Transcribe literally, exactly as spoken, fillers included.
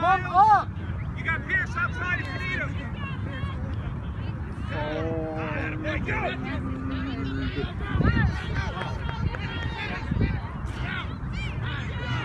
Come up! You got Pierce outside if you need him. Oh. There you go.